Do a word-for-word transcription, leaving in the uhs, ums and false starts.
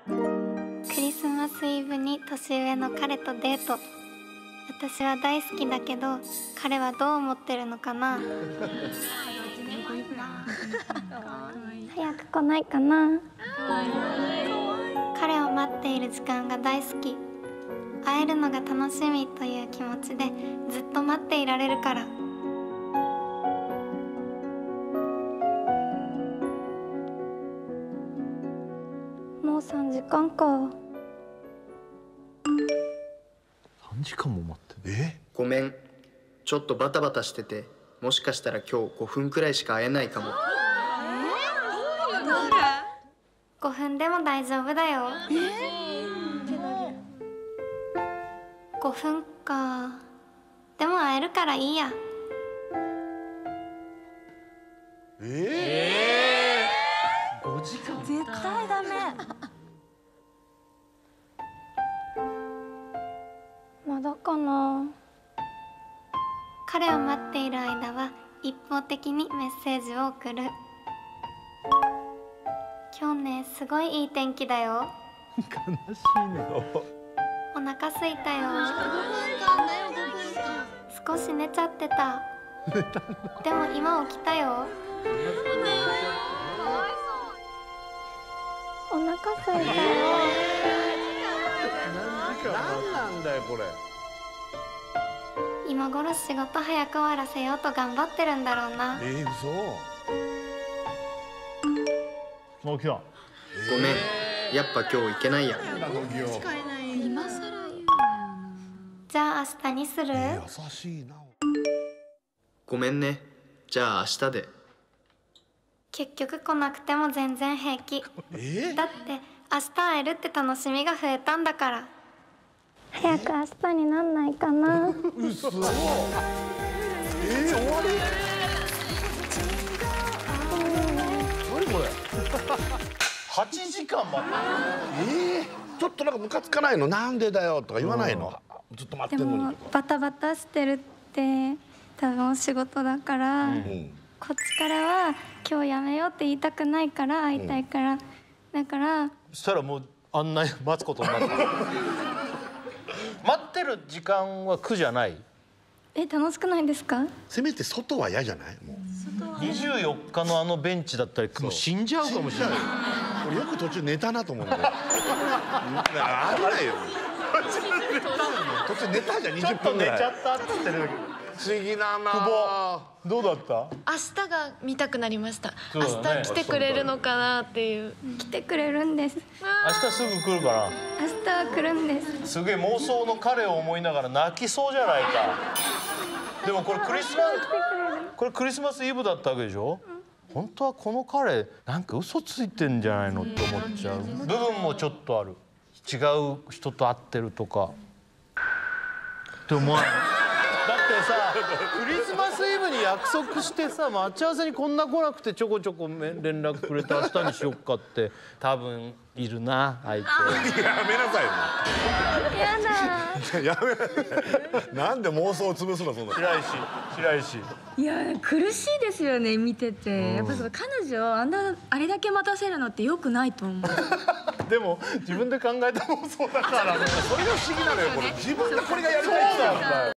クリスマスイブに年上の彼とデート。私は大好きだけど彼はどう思ってるのかな。早く来ないかな。彼を待っている時間が大好き。会えるのが楽しみという気持ちでずっと待っていられるから。もうさんじかんか。 さんじかんも待ってる。え？ ごめん、ちょっとバタバタしてて、もしかしたら今日ごふんくらいしか会えないかも。 ごふんでも大丈夫だよ。ごふんか。でも会えるからいいや。 ええー、ごじかん絶対ダメ。 まだかな。彼を待っている間は一方的にメッセージを送る。今日ね、すごいいい天気だよ。 悲しいね。 お腹すいたよ。少し寝ちゃってた。でも今起きたよ。お腹すいたよ。 何なんだよこれ。 今頃仕事早く終わらせようと頑張ってるんだろうな。 えー、嘘。 もう来た。 ごめん、やっぱ今日行けないや。 今更言う。 じゃあ明日にする？ えー、優しいな。 ごめんね、じゃあ明日で。 結局来なくても全然平気。 えー、 だって明日会えるって楽しみが増えたんだから。早く明日になんないかな。 嘘。えー、終わり？何これ。 はちじかん待ってる。 ええー、ちょっとなんかムカつかないの？なんでだよとか言わないの？ずっと待っでもてんのに。 バタバタしてるって多分お仕事だから、うん、こっちからは今日やめようって言いたくないから会いたいから、うん、だからそしたらもうあんな待つことになって待ってる時間は苦じゃない？ え、楽しくないですか？ せめて外は嫌じゃない？もうにじゅうよっかのあのベンチだったりもう死んじゃうかもしれない。 俺よく途中寝たなと思うんだよ。あんないよ。途中寝たじゃん。にじゅっぷんぐらい。 ちょっと寝ちゃったっつってる。 不思議だな。 久保どうだった？ 明日が見たくなりました。 ね、 明日来てくれるのかなっていう。 来てくれるんです。 明日すぐ来るから。 明日は来るんです。 すげえ妄想の彼を思いながら泣きそうじゃないか。でもこれクリスマスこれクリスマスイブだったわけでしょ？うん、本当はこの彼なんか嘘ついてんじゃないのって思っちゃう部分もちょっとある。違う人と会ってるとかって思わない？だってさ、クリスマスイブに約束してさ、待ち合わせにこんな来なくてちょこちょこ連絡くれて明日にしよっかって多分いるな相手。 やめなさいよ。 やだ。 やめ。なんで妄想を潰すのそんな。 白石白石。 いや苦しいですよね見てて、うん、やっぱその彼女をあんなあれだけ待たせるのって良くないと思う。 でも自分で考えた妄想だからね。 それが不思議なのよこれ。自分でこれがやりたいんだよ。